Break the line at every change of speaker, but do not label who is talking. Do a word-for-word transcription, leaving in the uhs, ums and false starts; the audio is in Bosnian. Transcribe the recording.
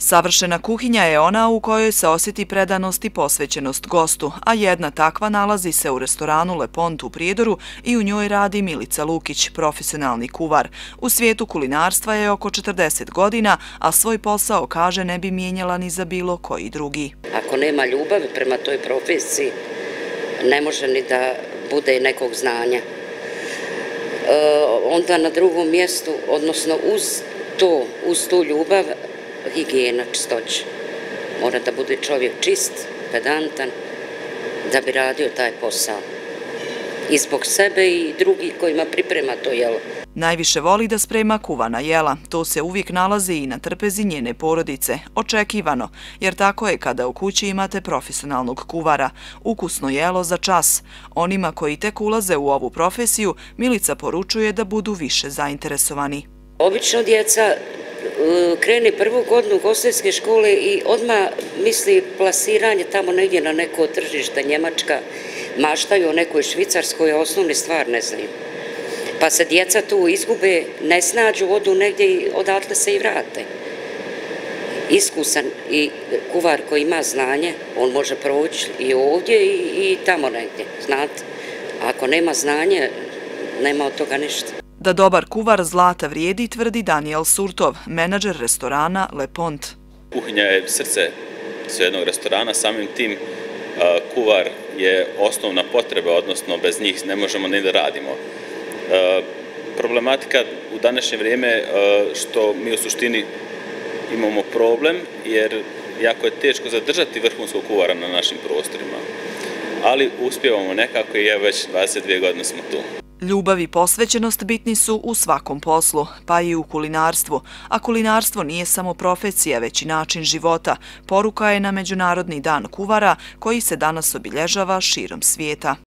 Savršena kuhinja je ona u kojoj se osjeti predanost i posvećenost gostu, a jedna takva nalazi se u restoranu Le Pont u Prijedoru i u njoj radi Milica Lukić, profesionalni kuvar. U svijetu kulinarstva je oko četrdeset godina, a svoj posao, kaže, ne bi mijenjala ni za bilo koji drugi.
Ako nema ljubavi prema toj profesiji, ne može ni da bude nekog znanja. E, onda na drugom mjestu, odnosno uz to, uz tu ljubav, higijena, čistoća. Mora da bude čovjek čist, pedantan, da bi radio taj posao. I zbog sebe i drugih kojima priprema to jelo.
Najviše voli da sprema kuvana jela. To se uvijek nalazi i na trpezi njene porodice. Očekivano, jer tako je kada u kući imate profesionalnog kuvara. Ukusno jelo za čas. Onima koji tek ulaze u ovu profesiju, Milica poručuje da budu više zainteresovani.
Obično djeca krene prvu godinu ugostiteljske škole i odmah misli plasiranje tamo negdje na neko tržište, Njemačka, maštaju o nekoj Švicarskoj, a osnovne stvar ne znaju. Pa se djeca tu izgube, ne snađu, odu negdje i odatle se i vrate. Iskusan i kuvar koji ima znanje, on može proći i ovdje i, i tamo negdje, znate. Ako nema znanje, nema od toga ništa.
Da dobar kuvar zlata vrijedi, tvrdi Daniel Surtov, menadžer restorana Le Pont.
Kuhinja je srce jednog restorana, samim tim kuvar je osnovna potreba, odnosno bez njih ne možemo ni da radimo. Problematika u današnje vrijeme što mi u suštini imamo problem, jer jako je teško zadržati vrhunskog kuvara na našim prostorima. Ali uspijevamo nekako i evo već dvadeset dvije godine smo tu.
Ljubav i posvećenost bitni su u svakom poslu, pa i u kulinarstvu. A kulinarstvo nije samo profesija, već i način života. Poruka je na Međunarodni dan kuvara koji se danas obilježava širom svijeta.